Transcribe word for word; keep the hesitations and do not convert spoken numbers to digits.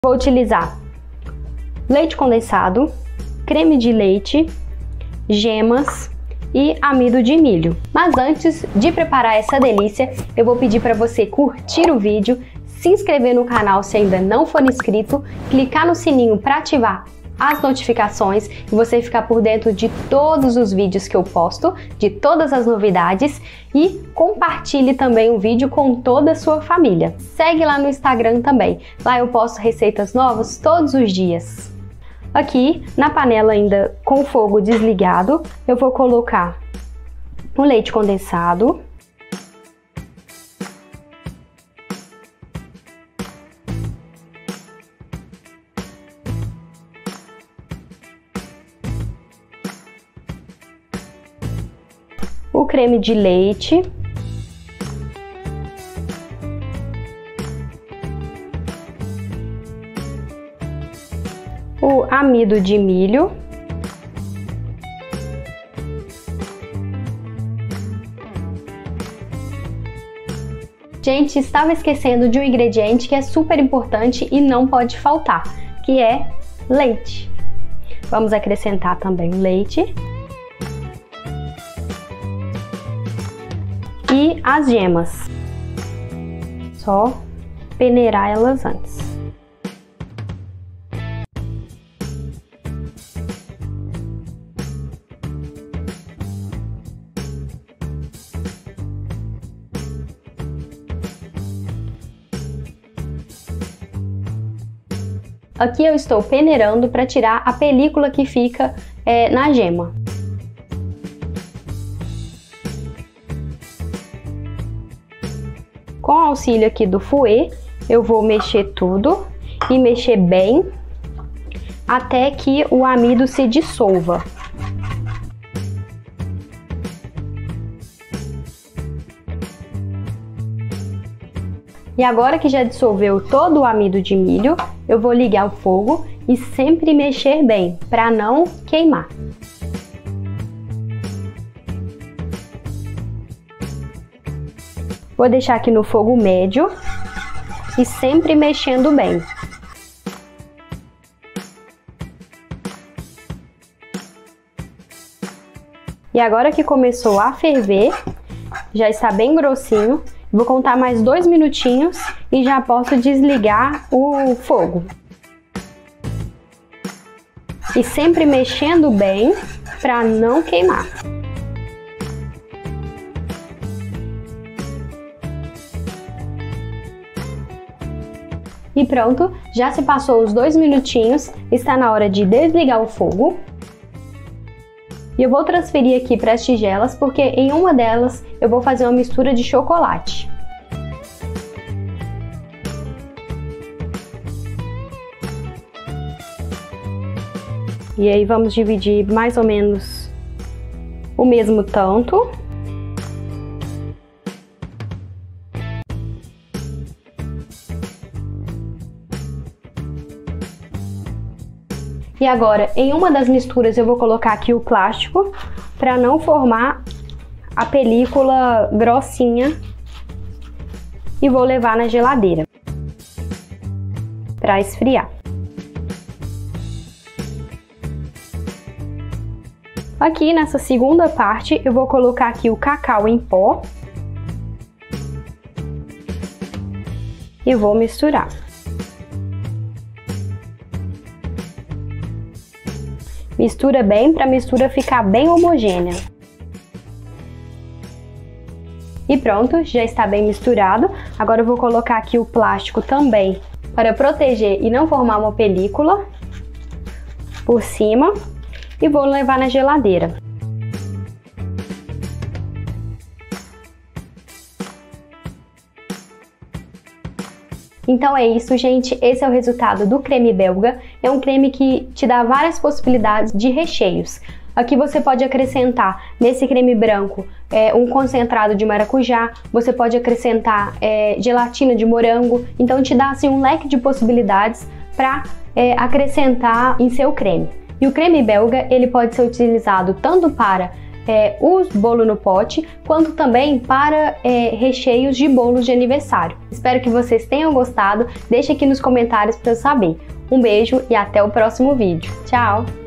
Vou utilizar leite condensado, creme de leite, gemas e amido de milho. Mas antes de preparar essa delícia, eu vou pedir para você curtir o vídeo, se inscrever no canal se ainda não for inscrito, clicar no sininho para ativar as notificações e você ficar por dentro de todos os vídeos que eu posto, de todas as novidades, e compartilhe também o vídeo com toda a sua família. Segue lá no Instagram também, lá eu posto receitas novas todos os dias. Aqui na panela ainda com o fogo desligado, eu vou colocar o leite condensado, o creme de leite, o amido de milho, gente, estava esquecendo de um ingrediente que é super importante e não pode faltar, que é leite. Vamos acrescentar também o leite e as gemas. Só peneirar elas antes. Aqui eu estou peneirando para tirar a película que fica é, na gema. Com o auxílio aqui do fouet, eu vou mexer tudo e mexer bem até que o amido se dissolva. E agora que já dissolveu todo o amido de milho, eu vou ligar o fogo e sempre mexer bem, para não queimar. Vou deixar aqui no fogo médio e sempre mexendo bem. E agora que começou a ferver, já está bem grossinho, vou contar mais dois minutinhos e já posso desligar o fogo. E sempre mexendo bem para não queimar. E pronto, já se passou os dois minutinhos, está na hora de desligar o fogo. E eu vou transferir aqui para as tigelas, porque em uma delas eu vou fazer uma mistura de chocolate. E aí vamos dividir mais ou menos o mesmo tanto. E agora, em uma das misturas, eu vou colocar aqui o plástico para não formar a película grossinha e vou levar na geladeira para esfriar. Aqui nessa segunda parte, eu vou colocar aqui o cacau em pó e vou misturar. Mistura bem para a mistura ficar bem homogênea. E pronto, já está bem misturado. Agora eu vou colocar aqui o plástico também para proteger e não formar uma película por cima e vou levar na geladeira. Então é isso, gente, esse é o resultado do creme belga. É um creme que te dá várias possibilidades de recheios. Aqui você pode acrescentar nesse creme branco é, um concentrado de maracujá, você pode acrescentar é, gelatina de morango, então te dá assim, um leque de possibilidades para é, acrescentar em seu creme. E o creme belga ele pode ser utilizado tanto para é, o bolo no pote, quanto também para é, recheios de bolos de aniversário. Espero que vocês tenham gostado, deixe aqui nos comentários para eu saber. Um beijo e até o próximo vídeo. Tchau!